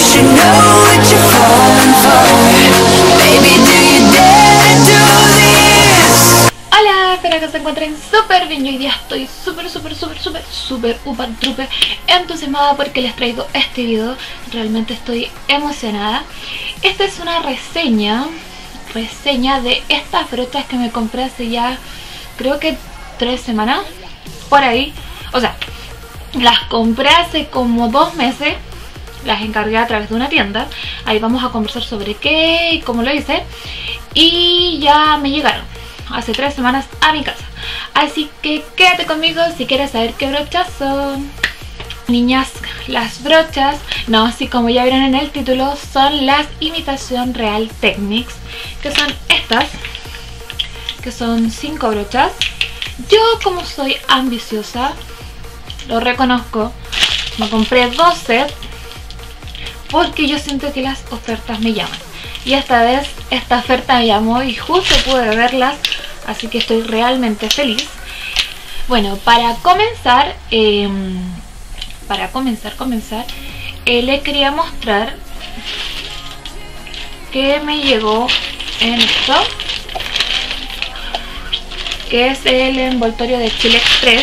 should know what you're falling for. Baby, do you dare to do this? Hola, espero que se encuentren súper bien. Hoy día estoy súper upan trupe entusiasmada porque les traigo este video. Realmente estoy emocionada. Esta es una reseña de estas brochas que me compré hace ya creo que 3 semanas por ahí. O sea, las compré hace como 2 meses. Las encargué a través de una tienda. Ahí vamos a conversar sobre qué y cómo lo hice. Y ya me llegaron hace 3 semanas a mi casa. Así que quédate conmigo si quieres saber qué brochas son. Niñas, las brochas, no, así como ya vieron en el título, son las Imitación Real Techniques, que son estas, que son 5 brochas. Yo, como soy ambiciosa, lo reconozco, me compré 2 sets porque yo siento que las ofertas me llaman. Y esta vez esta oferta me llamó y justo pude verlas, así que estoy realmente feliz. Bueno, para comenzar, les quería mostrar que me llegó en esto, que es el envoltorio de Chile Express.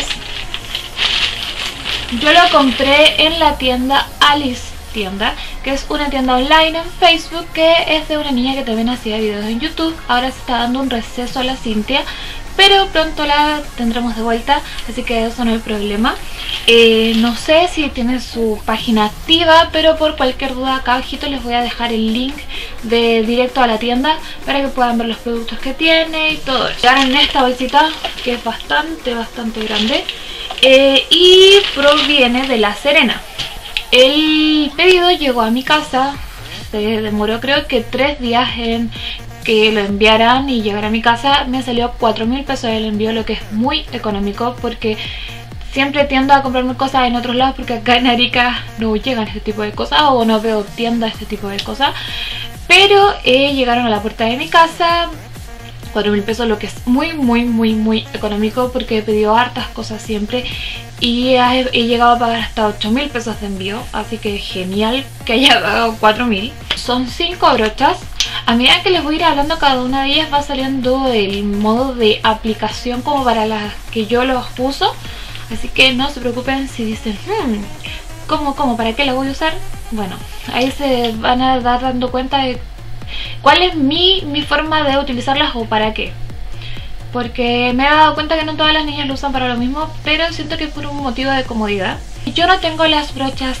Yo lo compré en la tienda Alice Tienda, que es una tienda online en Facebook, que es de una niña que también hacía videos en YouTube. Ahora se está dando un receso a la Cintia, pero pronto la tendremos de vuelta, así que eso no hay problema. No sé si tiene su página activa, pero por cualquier duda acá abajito les voy a dejar el link de directo a la tienda para que puedan ver los productos que tiene y todo eso. Llegaron en esta bolsita que es bastante grande, y proviene de La Serena. El pedido llegó a mi casa, se demoró creo que 3 días en que lo enviaran y llegara a mi casa. Me salió 4.000 pesos el envío, lo que es muy económico porque siempre tiendo a comprarme cosas en otros lados porque acá en Arica no llegan este tipo de cosas o no veo tiendas este tipo de cosas, pero llegaron a la puerta de mi casa. 4.000 pesos, lo que es muy económico porque he pedido hartas cosas siempre y he llegado a pagar hasta 8.000 pesos de envío, así que genial que haya pagado 4.000. Son 5 brochas. A medida que les voy a ir hablando cada una de ellas va saliendo el modo de aplicación como para las que yo los uso, así que no se preocupen si dicen ¿cómo? ¿Para qué la voy a usar? Bueno, ahí se van a dar dando cuenta de cuál es mi forma de utilizarlas o para qué, porque me he dado cuenta que no todas las niñas lo usan para lo mismo, pero siento que es por un motivo de comodidad. Yo no tengo las brochas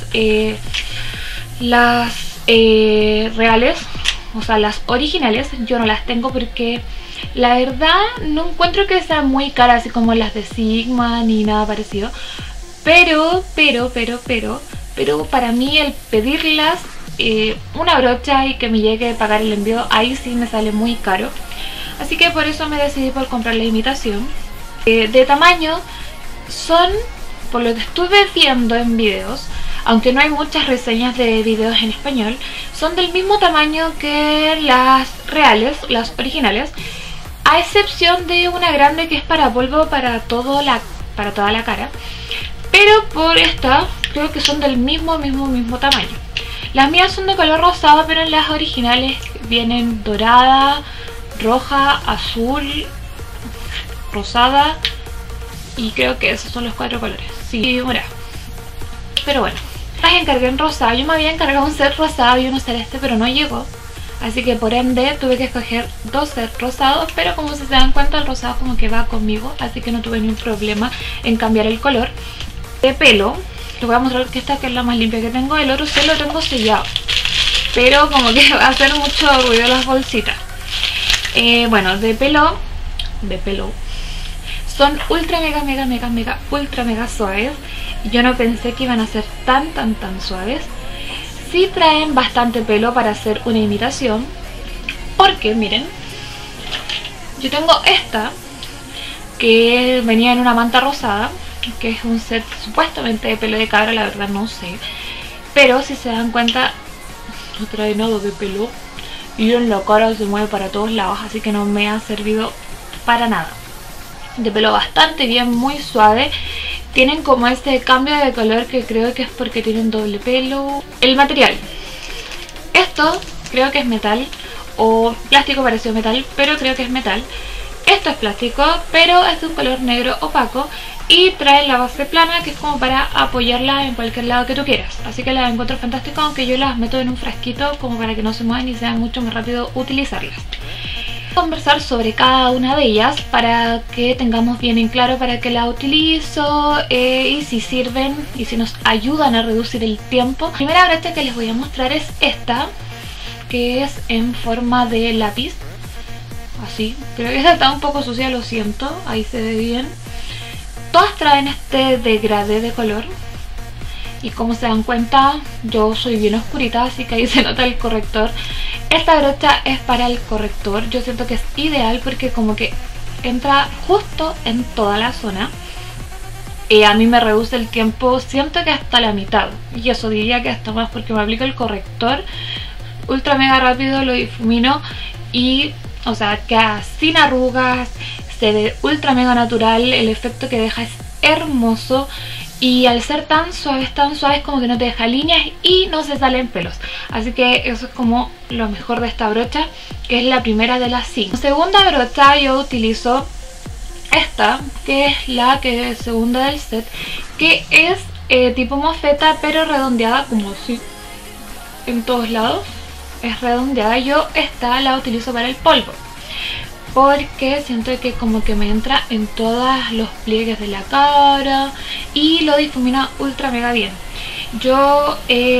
reales, o sea, las originales. Yo no las tengo porque la verdad no encuentro que sean muy caras así como las de Sigma ni nada parecido, pero para mí el pedirlas una brocha y que me llegue a pagar el envío, ahí sí me sale muy caro, así que por eso me decidí por comprar la imitación. De tamaño son, por lo que estuve viendo en videos, aunque no hay muchas reseñas de videos en español, son del mismo tamaño que las reales, las originales, a excepción de una grande que es para polvo para toda la cara, pero por esta creo que son del mismo tamaño. Las mías son de color rosado, pero en las originales vienen dorada, roja, azul, rosada y creo que esos son los 4 colores. Sí, mira. Pero bueno, las encargué en rosado. Yo me había encargado un set rosado y uno celeste, pero no llegó, así que por ende tuve que escoger 2 sets rosados, pero como se dan cuenta el rosado como que va conmigo, así que no tuve ningún problema en cambiar el color. De pelo, les voy a mostrar que esta que es la más limpia que tengo. El otro sí lo tengo sellado, pero como que va a hacer mucho ruido las bolsitas. Bueno, de pelo son ultra mega suaves. Yo no pensé que iban a ser tan suaves. Sí traen bastante pelo para hacer una imitación, porque miren, yo tengo esta que venía en una manta rosada, que es un set supuestamente de pelo de cabra, la verdad no sé, pero si se dan cuenta no trae nada de pelo y en la cara se mueve para todos lados, así que no me ha servido para nada. De pelo bastante bien, muy suave. Tienen como este cambio de color que creo que es porque tienen doble pelo. El material Esto creo que es metal o plástico parecido a metal, pero creo que es metal. Esto es plástico, pero es de un color negro opaco y trae la base plana, que es como para apoyarla en cualquier lado que tú quieras. Así que las encuentro fantásticas, aunque yo las meto en un frasquito como para que no se muevan y sea mucho más rápido utilizarlas. Conversar sobre cada una de ellas para que tengamos bien en claro para qué la utilizo y si sirven y si nos ayudan a reducir el tiempo. La primera brocha que les voy a mostrar es esta, que es en forma de lápiz. Así, creo que esta está un poco sucia, lo siento, ahí se ve bien. Todas traen este degradé de color y como se dan cuenta yo soy bien oscurita, así que ahí se nota el corrector. Esta brocha es para el corrector, yo siento que es ideal porque como que entra justo en toda la zona. A mí me reduce el tiempo, siento que hasta la mitad, y eso diría que hasta más, porque me aplico el corrector ultra mega rápido, lo difumino y, o sea, queda sin arrugas, se ve ultra mega natural, el efecto que deja es hermoso. Y al ser tan suaves como que no te deja líneas y no se salen pelos. Así que eso es como lo mejor de esta brocha, que es la primera de las 5. Segunda brocha yo utilizo esta, que es la segunda del set, que es tipo mofeta pero redondeada, como así en todos lados. Es redondeada. Yo esta la utilizo para el polvo, porque siento que como que me entra en todos los pliegues de la cara y lo difumina ultra mega bien. Yo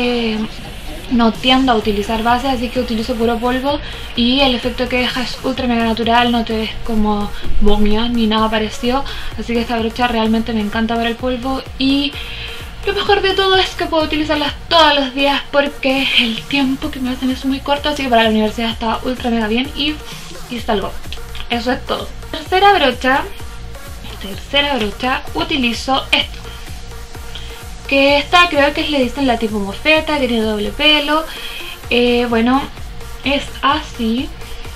no tiendo a utilizar base, así que utilizo puro polvo y el efecto que deja es ultra mega natural, no te ves como momia ni nada parecido. Así que esta brocha realmente me encanta para el polvo y lo mejor de todo es que puedo utilizarlas todos los días porque el tiempo que me hacen es muy corto, así que para la universidad está ultra mega bien y salgo. Eso es todo. Tercera brocha utilizo esto, que esta creo que le dicen la tipo mofeta, que tiene doble pelo. Bueno, es así.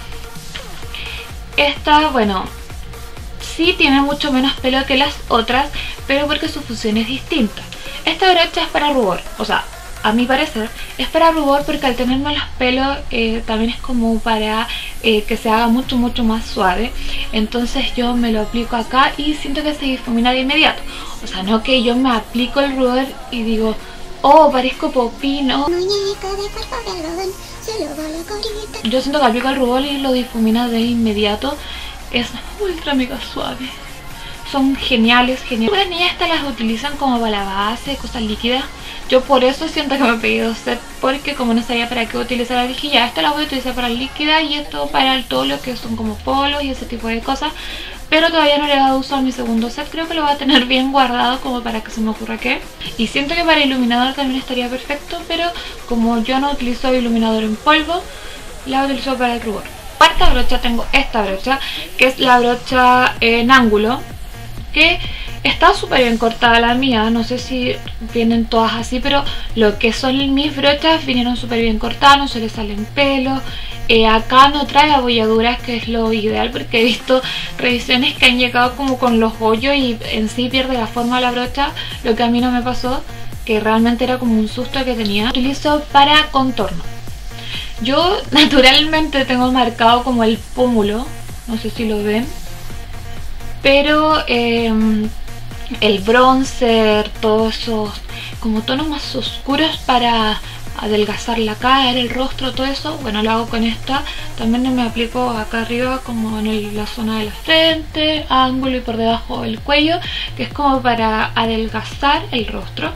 Esta, bueno, sí tiene mucho menos pelo que las otras, pero porque su función es distinta. Esta brocha es para rubor, o sea, a mi parecer es para rubor, porque al tener menos pelos también es como para que se haga mucho más suave. Entonces yo me lo aplico acá y siento que se difumina de inmediato. O sea, no que yo me aplico el rubor y digo, oh, parezco popino. Yo siento que aplico el rubor y lo difumina de inmediato. Es ultra mega suave. Son geniales. Las niñas estas las utilizan como para la base, cosas líquidas. Yo por eso siento que me he pedido set, porque como no sabía para qué utilizar la líquida, esta la voy a utilizar para líquida y esto para todo lo que son como polos y ese tipo de cosas. Pero todavía no le he dado uso a mi segundo set, creo que lo voy a tener bien guardado como para que se me ocurra qué. Y siento que para iluminador también estaría perfecto, pero como yo no utilizo iluminador en polvo, la utilizo para el rubor. Cuarta brocha tengo esta brocha, que es la brocha en ángulo, que está súper bien cortada la mía. No sé si vienen todas así, pero lo que son mis brochas vinieron súper bien cortadas, no se les salen pelos. Acá no trae abolladuras, que es lo ideal, porque he visto revisiones que han llegado como con los hoyos y en sí pierde la forma de la brocha, lo que a mí no me pasó, que realmente era como un susto que tenía. Utilizo para contorno. Yo naturalmente tengo marcado como el pómulo, no sé si lo ven, pero el bronzer, todos esos como tonos más oscuros para adelgazar la cara, el rostro, todo eso, bueno, lo hago con esta. También me aplico acá arriba como en la zona de la frente, ángulo, y por debajo del cuello, que es como para adelgazar el rostro.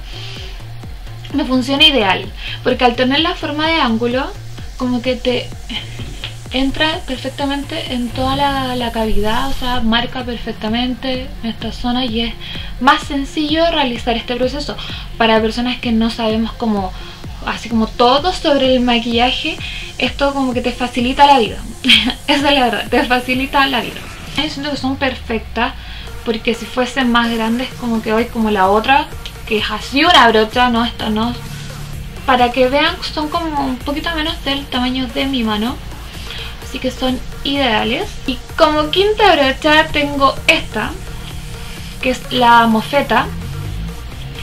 Me funciona ideal, porque al tener la forma de ángulo, como que te entra perfectamente en toda la cavidad, o sea, marca perfectamente esta zona y es más sencillo realizar este proceso. Para personas que no sabemos como, así como todo sobre el maquillaje, esto como que te facilita la vida. Esa es la verdad, te facilita la vida. Yo siento que son perfectas, porque si fuesen más grandes como que hoy, como la otra, que es así una brocha, no, esta no. Para que vean, son como un poquito menos del tamaño de mi mano, así que son ideales. Y como quinta brocha tengo esta, que es la mofeta,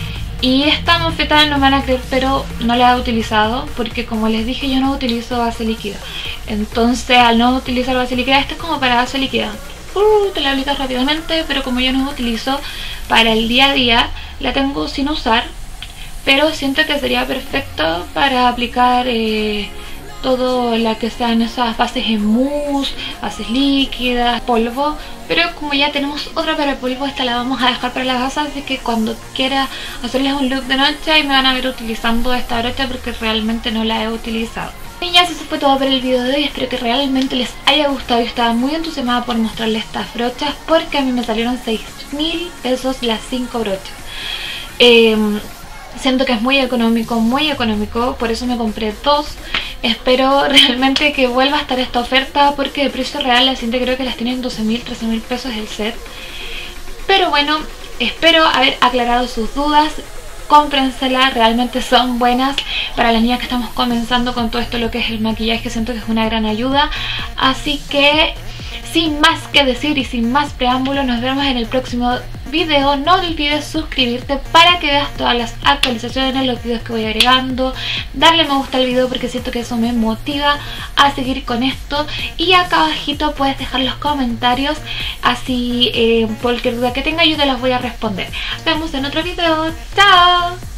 Y esta mofeta no me van a creer, pero no la he utilizado porque, como les dije, yo no utilizo base líquida. Entonces, al no utilizar base líquida, esta es como para base líquida. Te la aplicas rápidamente, pero como yo no utilizo para el día a día, la tengo sin usar. Pero siento que sería perfecto para aplicar todo lo que sean esas bases en mousse, bases líquidas, polvo. Pero como ya tenemos otra para el polvo, esta la vamos a dejar para las gasas, así que cuando quiera hacerles un look de noche, ahí me van a ver utilizando esta brocha porque realmente no la he utilizado. Y ya eso fue todo por el video de hoy, espero que realmente les haya gustado. Yo estaba muy entusiasmada por mostrarles estas brochas porque a mí me salieron 6.000 pesos las 5 brochas. Siento que es muy económico, por eso me compré 2. Espero realmente que vuelva a estar esta oferta porque de precio real la cinta creo que las tienen 12.000, 13.000 pesos el set. Pero bueno, espero haber aclarado sus dudas. Cómprensela, realmente son buenas para las niñas que estamos comenzando con todo esto lo que es el maquillaje. Siento que es una gran ayuda. Así que sin más que decir y sin más preámbulo, nos vemos en el próximo video. No olvides suscribirte para que veas todas las actualizaciones, los videos que voy agregando, darle me gusta al video porque siento que eso me motiva a seguir con esto. Y acá abajito puedes dejar los comentarios, así cualquier duda que tenga yo te las voy a responder. Nos vemos en otro video. ¡Chao!